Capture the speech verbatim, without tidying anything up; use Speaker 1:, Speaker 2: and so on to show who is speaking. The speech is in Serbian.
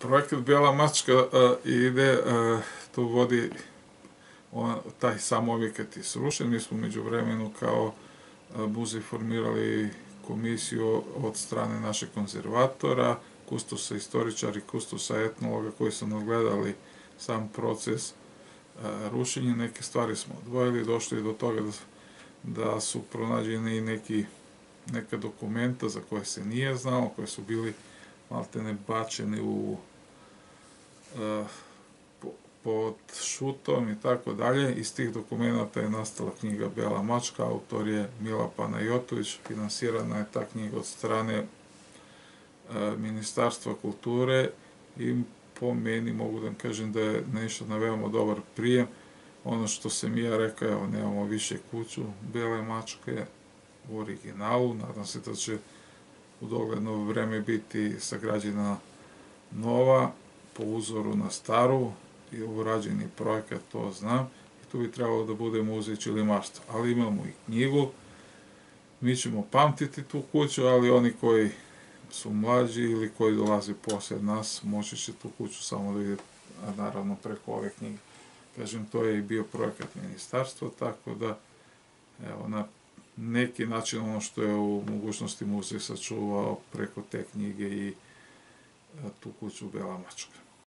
Speaker 1: Projekat Bijela mačka ide, tu vodi taj sam objekat je srušen. Mi smo među vremenu kao muzej formirali komisiju od strane našeg konzervatora, kustosa istoričara i kustosa etnologa koji su nadgledali sam proces rušenja. Neke stvari smo odvojili, došli do toga da su pronađeni neki neka dokumenta za koje se nije znalo, koje su bili maltene bačeni u pod šutom i tako dalje. Iz tih dokumenta je nastala knjiga Bijela mačka, autor je Mila Panajotović, finansirana je ta knjiga od strane Ministarstva kulture i po meni mogu da kažem da je nešto na veoma dobar prijem. Ono što sam i ja rekao, evo, nemamo više kuću Bijele mačke u originalu, nadam se da će u dogledno vreme biti sagrađena nova po uzoru na staru i urađeni projekat, to znam, i tu bi trebalo da bude muzej ćilimarstva, ali imamo i knjigu. Mi ćemo pamtiti tu kuću, ali oni koji su mlađi ili koji dolaze posle nas moći će tu kuću samo da vide, naravno preko ove knjige. Kažem, to je i bio projekat ministarstva, tako da evo, na neki način ono što je u mogućnosti muzej sačuvao preko te knjige i tu kuću Bijela mačka.